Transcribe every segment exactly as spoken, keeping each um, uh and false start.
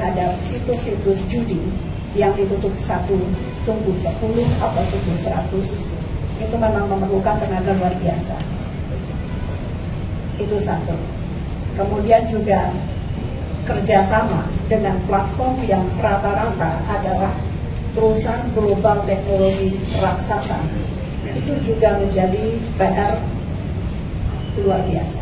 terhadap situs-situs judi yang ditutup satu, tunggu sepuluh atau tunggu seratus, itu memang memerlukan tenaga luar biasa. Itu satu. Kemudian juga kerjasama dengan platform yang rata-rata adalah perusahaan global teknologi raksasa. Itu juga menjadi P R luar biasa.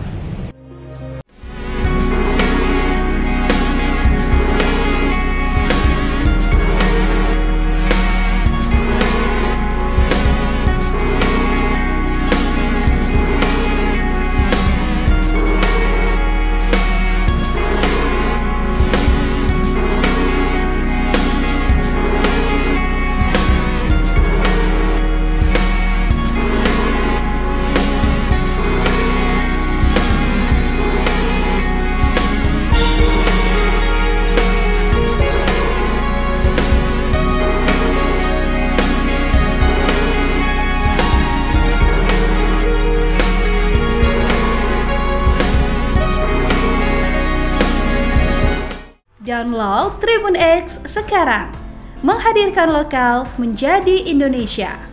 Download Tribun X sekarang, menghadirkan lokal menjadi Indonesia.